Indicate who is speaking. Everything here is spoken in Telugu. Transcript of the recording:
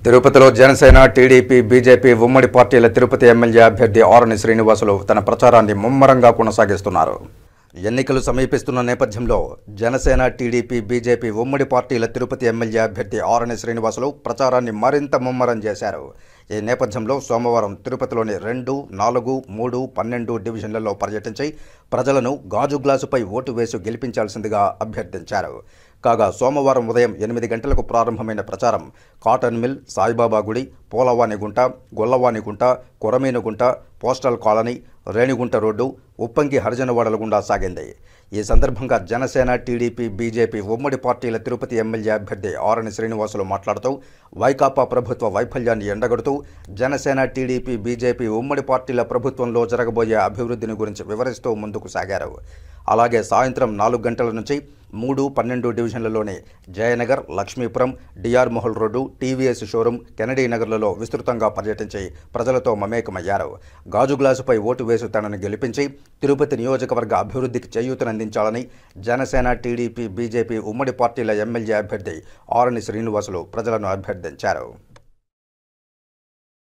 Speaker 1: తిరుపతిలో జనసేన, టీడీపీ, బీజేపీ ఉమ్మడి పార్టీల తిరుపతి ఎమ్మెల్యే అభ్యర్థి ఆరణి శ్రీనివాసులు తన ప్రచారాన్ని ముమ్మరంగా కొనసాగిస్తున్నారు. ఎన్నికలు సమీపిస్తున్న నేపథ్యంలో జనసేన, టీడీపీ, బీజేపీ ఉమ్మడి పార్టీల తిరుపతి ఎమ్మెల్యే అభ్యర్థి ఆరణి శ్రీనివాసులు ప్రచారాన్ని మరింత ముమ్మరం చేశారు. ఈ నేపథ్యంలో సోమవారం తిరుపతిలోని 2, 4, 3, 12 డివిజన్లలో పర్యటించి ప్రజలను గాజు గ్లాసుపై ఓటు వేసి గెలిపించాల్సిందిగా అభ్యర్థించారు. కాగా సోమవారం ఉదయం 8 గంటలకు ప్రారంభమైన ప్రచారం కాటన్ మిల్, సాయిబాబా గుడి, Polavanigunta, Gollavanigunta, Korameenugunta, postal colony, Renigunta road, Uppangi హరిజనవాడల గుండా సాగింది. ఈ సందర్భంగా జనసేన, టీడీపీ, బీజేపీ ఉమ్మడి పార్టీల తిరుపతి ఎమ్మెల్యే అభ్యర్థి ఆరణి శ్రీనివాసులు మాట్లాడుతూ వైకాపా ప్రభుత్వ వైఫల్యాన్ని ఎండగడుతూ జనసేన, టీడీపీ, బీజేపీ ఉమ్మడి పార్టీల ప్రభుత్వంలో జరగబోయే అభివృద్ధిని గురించి వివరిస్తూ ముందుకు సాగారు. అలాగే సాయంత్రం 4 గంటల నుంచి 3, 12 డివిజన్లలోని జయనగర్, లక్ష్మీపురం, డిఆర్ మోహల్ రోడ్డు, టీవీఎస్ షోరూం, కెనడీ నగర్లలో విస్తృతంగా పర్యటించి ప్రజలతో మమేకమయ్యారు. గాజు గ్లాసుపై ఓటు వేసి తనను గెలిపించి తిరుపతి నియోజకవర్గ అభివృద్ధికి చేయూతనందించాలని జనసేన, టీడీపీ, బీజేపీ ఉమ్మడి పార్టీల ఎమ్మెల్యే అభ్యర్థి ఆరణి శ్రీనివాసులు ప్రజలను అభ్యర్థించారు.